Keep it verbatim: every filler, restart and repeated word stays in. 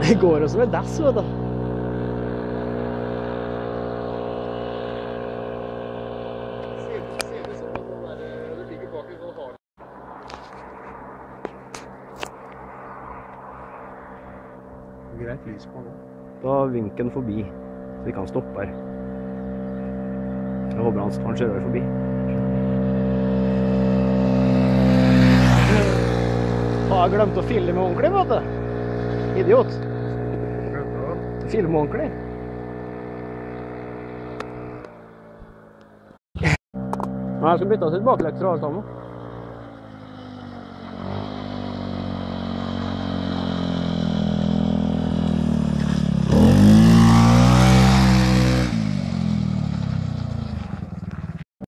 Det går også med dass, vet du. Ser det sånn at det ligger bak i sånn hard. Greit lys på nå. Da vinker han forbi, så vi kan stoppe her. Jeg håper han, han kjører forbi. Har jeg glemt å filme ordentlig, vet du? Idiot. Filme ordentlig. Nei, jeg skal bytte oss et baklekser og alt sammen.